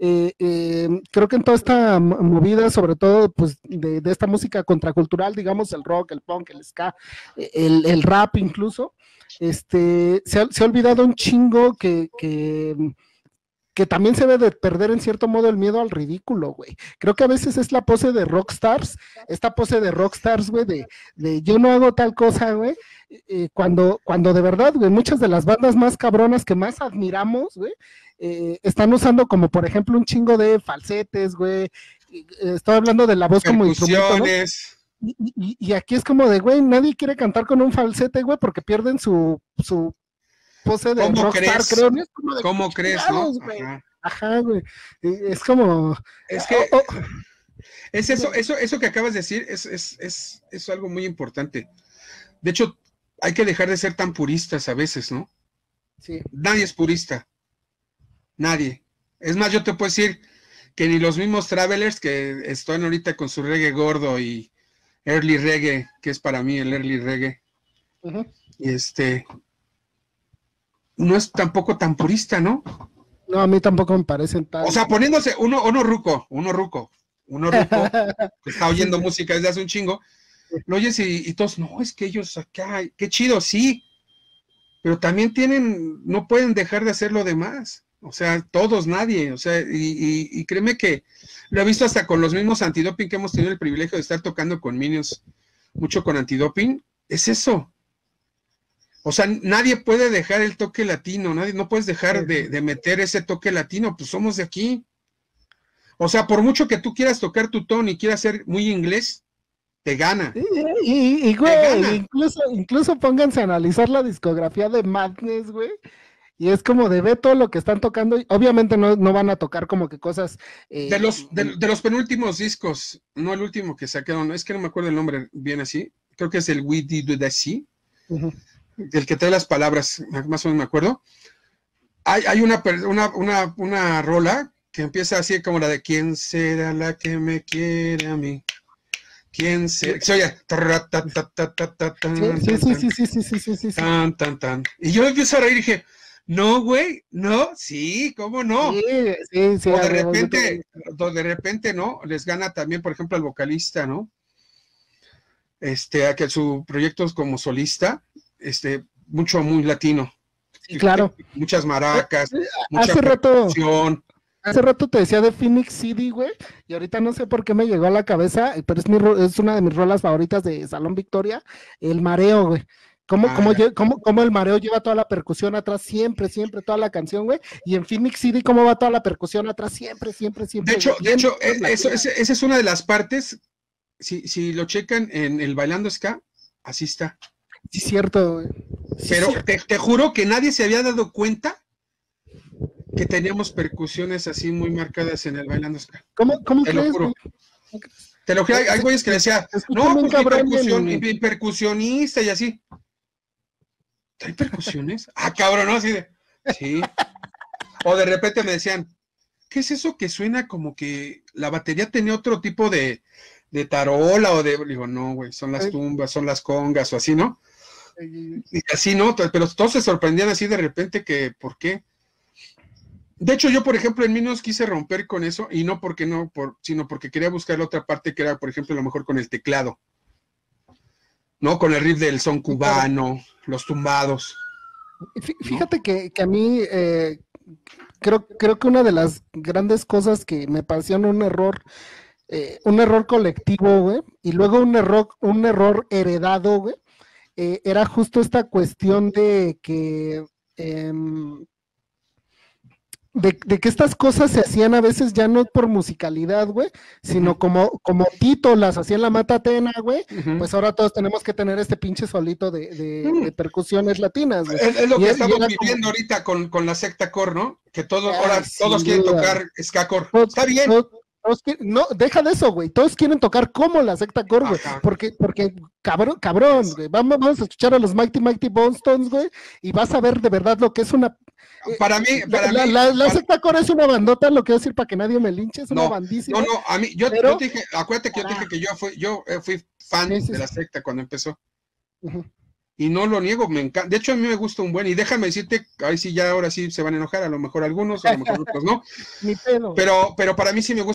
creo que en toda esta movida, sobre todo pues de esta música contracultural, digamos, el rock, el punk, el ska, el rap incluso, se ha olvidado un chingo que también se debe de perder en cierto modo el miedo al ridículo, güey. Creo que a veces es la pose de rockstars, esta pose de rockstars, güey, de yo no hago tal cosa, güey, cuando de verdad, güey, muchas de las bandas más cabronas que más admiramos, güey, están usando como, por ejemplo, un chingo de falsetes, güey, estoy hablando de la voz como instrumento, ¿no? Y aquí es como de, güey, nadie quiere cantar con un falsete, güey, porque pierden su pose de rockstar, creo, ¿no? Es como de, ¿cómo crees, no? Ajá, güey. Es como... Es que... Es eso que acabas de decir, es algo muy importante. De hecho, hay que dejar de ser tan puristas a veces, ¿no? Sí. Nadie es purista. Nadie. Es más, yo te puedo decir que ni los mismos Travelers que están ahorita con su reggae gordo y early reggae, que es para mí el early reggae, y no es tampoco tan purista, ¿no? No, a mí tampoco me parecen tan... O sea, poniéndose uno ruco, que está oyendo música desde hace un chingo, lo oyes y todos, no, es que ellos acá, qué chido, sí, pero también no pueden dejar de hacer lo demás, o sea, todos, nadie, o sea, y créeme que lo he visto hasta con los mismos antidoping que hemos tenido el privilegio de estar tocando con Minions, mucho con antidoping, es eso. O sea, nadie puede dejar el toque latino, no puedes dejar de meter ese toque latino, pues somos de aquí. O sea, por mucho que tú quieras tocar tu tono y quieras ser muy inglés, te gana. Y güey, incluso pónganse a analizar la discografía de Madness, güey. Y es como de ver todo lo que están tocando. Obviamente no van a tocar como que cosas. De los penúltimos discos, no el último que sacaron, es que no me acuerdo el nombre bien así. Creo que es el We Did That Sea. El que trae las palabras, más o menos me acuerdo. Hay una rola que empieza así como la de ¿quién será la que me quiere a mí? ¿Quién será? Se oye. Sí. Y yo empiezo a reír y dije, no, güey, no, sí, ¿cómo no? Sí. O de repente, ¿no? Les gana también, por ejemplo, al vocalista, ¿no? A que su proyecto es como solista, muy latino. Sí, claro. Muchas maracas, mucha percusión. Hace rato te decía de Phoenix City, güey, y ahorita no sé por qué me llegó a la cabeza, pero es una de mis rolas favoritas de Salón Victoria, El Mareo, güey. ¿Cómo el mareo lleva toda la percusión atrás, siempre, toda la canción, güey? Y en Phoenix City, ¿cómo va toda la percusión atrás, siempre? De hecho, esa es una de las partes, si lo checan en el Bailando Ska, así está. Sí, cierto, güey. Pero te juro que nadie se había dado cuenta que teníamos percusiones así muy marcadas en el Bailando Ska. ¿Cómo te crees? Lo juro. Te lo juro, hay güeyes que decían, no, pues mi percusionista y así. ¿Hay percusiones? Ah, cabrón, ¿no? Así de, sí. O de repente me decían, ¿qué es eso que suena como que la batería tenía otro tipo de tarola o de... Digo, no, güey, son las tumbas, son las congas o así, ¿no? Y así, ¿no? Pero todos se sorprendían así de repente que, ¿por qué? De hecho, yo, por ejemplo, en mí no quise romper con eso, y no porque sino porque quería buscar la otra parte que era, por ejemplo, a lo mejor con el teclado, ¿no? Con el riff del son cubano, los tumbados. Fíjate que a mí creo que una de las grandes cosas que me parecieron un error colectivo, güey, y luego un error heredado, güey, era justo esta cuestión de que de que estas cosas se hacían a veces ya no por musicalidad, güey, sino como Tito las hacía en la Matatena, güey, pues ahora todos tenemos que tener este pinche solito de percusiones latinas, güey. Es lo que estamos viviendo ahorita con la secta core, ¿no? Que todos quieren tocar ska core. Está bien. No, deja de eso, güey. Todos quieren tocar como la secta core, güey. Porque cabrón, güey. Vamos a escuchar a los Mighty Bone Stones, güey, y vas a ver de verdad lo que es una... Para mí, la secta core es una bandota, lo quiero decir para que nadie me linche, es una bandísima. No, a mí, yo te dije, acuérdate que yo te dije que yo fui fan de la secta cuando empezó. Y no lo niego, me encanta. De hecho, a mí me gusta un buen, y déjame decirte, ahí sí ya ahora sí se van a enojar, a lo mejor algunos, a lo mejor otros no. Ni pedo. Pero para mí sí me gusta